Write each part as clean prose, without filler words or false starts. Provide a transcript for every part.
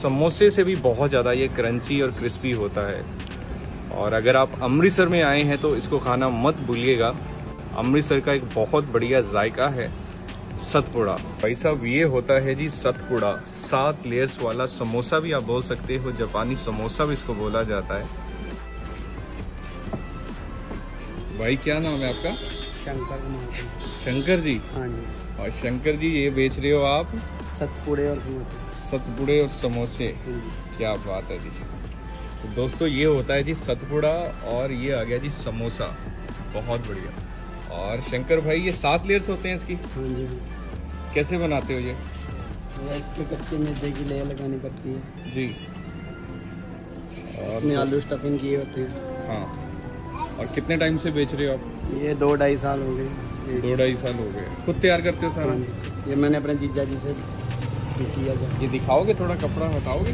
समोसे से भी बहुत ज़्यादा ये क्रंची और क्रिस्पी होता है। और अगर आप अमृतसर में आए हैं तो इसको खाना मत भूलिएगा। अमृतसर का एक बहुत बढ़िया जायका है सतपुड़ा। भाई साहब ये होता है जी सतपुड़ा, 7 लेयर्स वाला समोसा भी आप बोल सकते हो, जापानी समोसा भी इसको बोला जाता है। भाई क्या नाम है आपका? शंकर जी। हाँ जी। और शंकर जी ये बेच रहे हो आप सतपुड़े और समोसे। सतपुड़े और समोसे, क्या बात है जी। तो दोस्तों ये होता है जी सतपुड़ा और ये आ गया जी समोसा, बहुत बढ़िया। और शंकर भाई ये 7 लेयर्स होते हैं इसकी? हाँ जी। कैसे बनाते हो ये? इसमें कच्चे मैदे की लेयर लगानी पड़ती है जी। और इसमें आलू स्टफिंग किए होते हैं। हाँ। और कितने टाइम से बेच रहे हो आप? ये 2-2.5 साल हो गए। 2-2.5 साल हो गए। खुद तैयार करते हो सारा? हाँ, ये मैंने अपने जीजा जी से किया था। ये दिखाओगे, थोड़ा कपड़ा हटाओगे?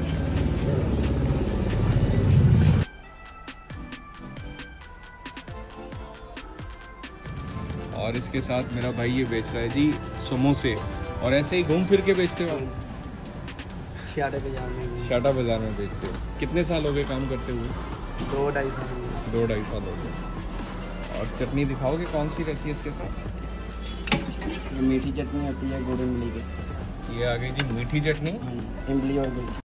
और इसके साथ मेरा भाई ये बेच रहा है जी समोसे। और ऐसे ही घूम फिर के बेचते हो? शाटा बाजार में। शाटा बाजार में बेचते हो। कितने साल हो गए काम करते हुए? 2-2.5 साल। 2-2.5 साल हो गए। और चटनी दिखाओगे कौन सी रहती है इसके साथ? मीठी चटनी होती है गुड़ इमली की। ये आ गई जी मीठी चटनी, इमली और गुड़।